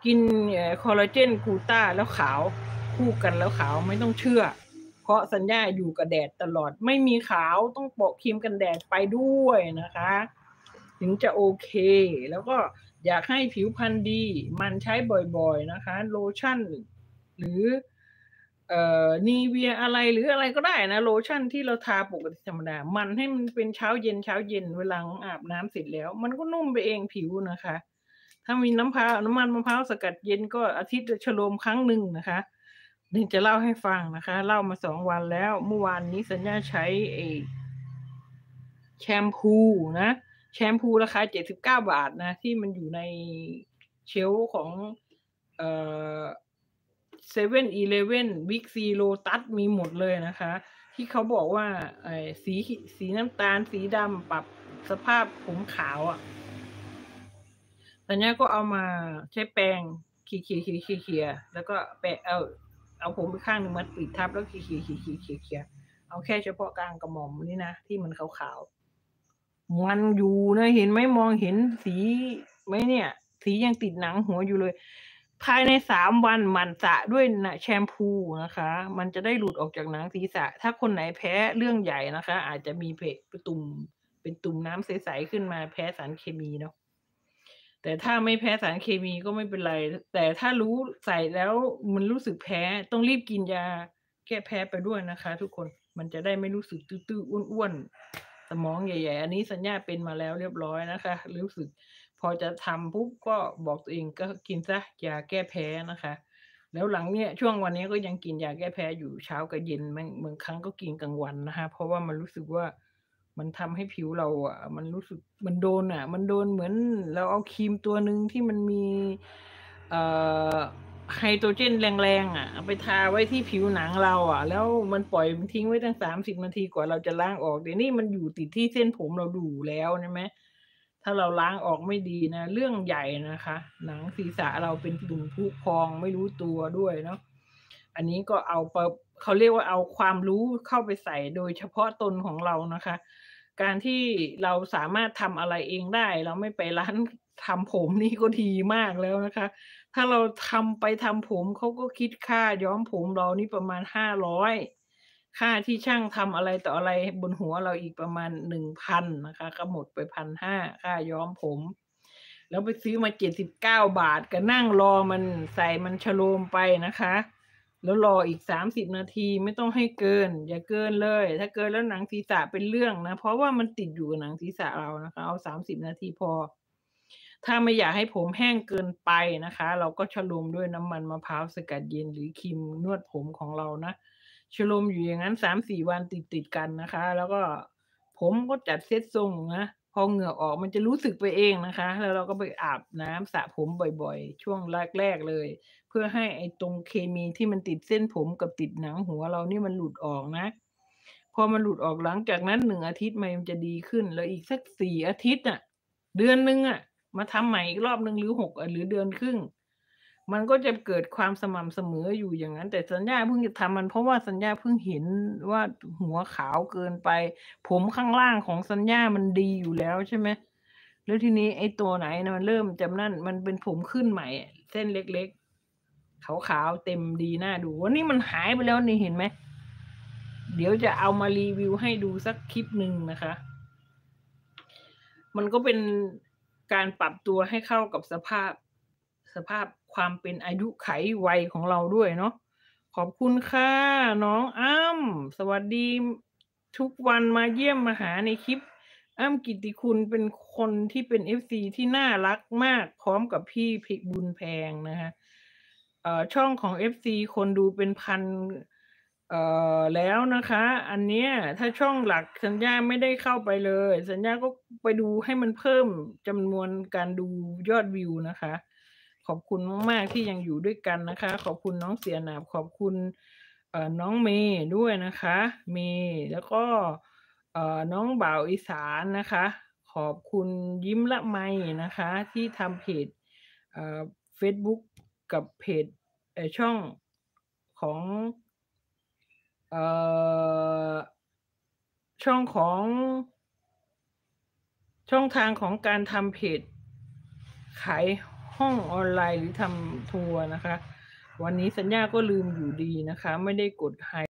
กินคอลลาเจนกูต้าแล้วขาวคู่กันแล้วขาวไม่ต้องเชื่อเพราะสัญญาอยู่กับแดดตลอดไม่มีขาวต้องโปะครีมกันแดดไปด้วยนะคะถึงจะโอเคแล้วก็อยากให้ผิวพรรณดีมันใช้บ่อยๆนะคะโลชั่นหรือนีเวียอะไรหรืออะไรก็ได้นะโลชั่นที่เราทาปกติธรรมดามันให้มันเป็นเช้าเย็นเช้าเย็นเวลาอาบน้ำเสร็จแล้วมันก็นุ่มไปเองผิวนะคะถ้ามีน้ำมันมะพร้าวสกัดเย็นก็อาทิตย์ละโลมครั้งหนึ่งนะคะนี่จะเล่าให้ฟังนะคะเล่ามา2 วันแล้วเมื่อวานนี้สัญญาใช้แชมพูนะแชมพูราคา79 บาทนะที่มันอยู่ในเชลฟ์ของเอ่อ7-Eleven Big C Lotus มีหมดเลยนะคะที่เขาบอกว่าสีน้ำตาลสีดำปรับสภาพผมขาวอะสัญญาก็เอามาใช้แปรงเขี่ยๆแล้วก็แปะเอาผมไปข้างหนึ่งมาปิดทับแล้วเขี่ยๆเอาแค่เฉพาะกลางกระหม่อมนี่นะที่มันขาวๆมันอยู่นะเห็นไหมมองเห็นสีไหมเนี่ยสียังติดหนังหัวอยู่เลยภายใน3 วันหมั่นสระด้วยนะแชมพูนะคะมันจะได้หลุดออกจากหนังศีรษะถ้าคนไหนแพ้เรื่องใหญ่นะคะอาจจะมีเป็นตุ่มน้ำใสๆขึ้นมาแพ้สารเคมีเนาะแต่ถ้าไม่แพ้สารเคมีก็ไม่เป็นไรแต่ถ้ารู้ใส่แล้วมันรู้สึกแพ้ต้องรีบกินยาแก้แพ้ไปด้วยนะคะทุกคนมันจะได้ไม่รู้สึกตื้อๆอ้วนๆสมองใหญ่ๆอันนี้สัญญาเป็นมาแล้วเรียบร้อยนะคะรู้สึกพอจะทำปุ๊บก็บอกตัวเองก็กินเสียยาแก้แพ้นะคะแล้วหลังเนี่ยช่วงวันนี้ก็ยังกินยาแก้แพ้อยู่เช้ากับเย็นบางครั้งก็กินกลางวันนะคะเพราะว่ามันรู้สึกว่ามันทำให้ผิวเราอะมันรู้สึกมันโดนเหมือนเราเอาครีมตัวหนึ่งที่มันมีเอ่อไฮโดรเจนแรงๆอะเอาไปทาไว้ที่ผิวหนังเราอะแล้วมันปล่อยมันทิ้งไว้ตั้ง30 นาทีกว่าเราจะล้างออกเดี๋ยวนี้มันอยู่ติดที่เส้นผมเราอยู่แล้วใช่ไหมถ้าเราล้างออกไม่ดีนะเรื่องใหญ่นะคะหนังศีรษะเราเป็นตุ่มพุพองไม่รู้ตัวด้วยเนาะอันนี้ก็เขาเรียกว่าเอาความรู้เข้าไปใส่โดยเฉพาะตนของเรานะคะการที่เราสามารถทำอะไรเองได้เราไม่ไปร้านทำผมนี่ก็ดีมากแล้วนะคะถ้าเราทำผมเขาก็คิดค่าย้อมผมเรานี่ประมาณ500ค่าที่ช่างทำอะไรต่ออะไรบนหัวเราอีกประมาณ1,000นะคะก็หมดไป1,500ค่าย้อมผมแล้วไปซื้อมา79 บาทก็นั่งรอมันใส่มันโลมไปนะคะแล้วรออีก30 นาทีไม่ต้องให้เกินอย่าเกินเลยถ้าเกินแล้วหนังศีรษะเป็นเรื่องนะเพราะว่ามันติดอยู่กับหนังศีรษะเรานะคะเอา30 นาทีพอถ้าไม่อยากให้ผมแห้งเกินไปนะคะเราก็โลมด้วยน้ำมันมะพร้าวสกัดเย็นหรือครีมนวดผมของเรานะโลมอยู่อย่างนั้น3-4 วันติดๆกันนะคะแล้วก็ผมก็จัดเซตทรงนะพอเหงื่อออกมันจะรู้สึกไปเองนะคะแล้วเราก็ไปอาบน้ำสระผมบ่อยๆช่วงแรกๆเลยเพื่อให้ไอ้ตรงเคมีที่มันติดเส้นผมกับติดหนังหัวเรานี่มันหลุดออกนะพอมันหลุดออกหลังจากนั้น1 อาทิตย์มันจะดีขึ้นแล้วอีกสัก4 อาทิตย์อะเดือนหนึ่งอะมาทำใหม่อีกรอบหนึ่งหรือหรือเดือนครึ่งมันก็จะเกิดความสม่ำเสมออยู่อย่างนั้นแต่สัญญาเพิ่งจะทำมันเพราะว่าสัญญาเพิ่งเห็นว่าหัวขาวเกินไปผมข้างล่างของสัญญามันดีอยู่แล้วใช่ไหมแล้วทีนี้ไอ้ตัวไหนน่ะมันเริ่มจะนั่นมันเป็นผมขึ้นใหม่อะเส้นเล็กๆขาวๆเต็มดีน่าดูวันนี้มันหายไปแล้วนี่เห็นไหมเดี๋ยวจะเอามารีวิวให้ดูสักคลิปหนึ่งนะคะมันก็เป็นการปรับตัวให้เข้ากับสภาพความเป็นอายุไขวัยของเราด้วยเนาะขอบคุณค่ะน้องอ้ำสวัสดีทุกวันมาเยี่ยมมาหาในคลิปอ้ำกิตติคุณเป็นคนที่เป็น FC ที่น่ารักมากพร้อมกับพี่บุญแพงนะคะช่องของ FC คนดูเป็นพันแล้วนะคะอันเนี้ยถ้าช่องหลักสัญญาไม่ได้เข้าไปเลยสัญญาก็ไปดูให้มันเพิ่มจำนวนการดูยอดวิวนะคะขอบคุณมากๆที่ยังอยู่ด้วยกันนะคะขอบคุณน้องเสียหนาบขอบคุณน้องเมย์ด้วยนะคะเมย์แล้วก็น้องบ่าวอีสานนะคะขอบคุณยิ้มละไมนะคะที่ทำเพจเฟซบุ๊กกับเพจช่องของ เอ่อช่องของช่องทางของการทำเพจขายห้ห้องออนไลน์หรือทำทัวร์นะคะ วันนี้สัญญาก็ลืมอยู่ดีนะคะ ไม่ได้กดไฮ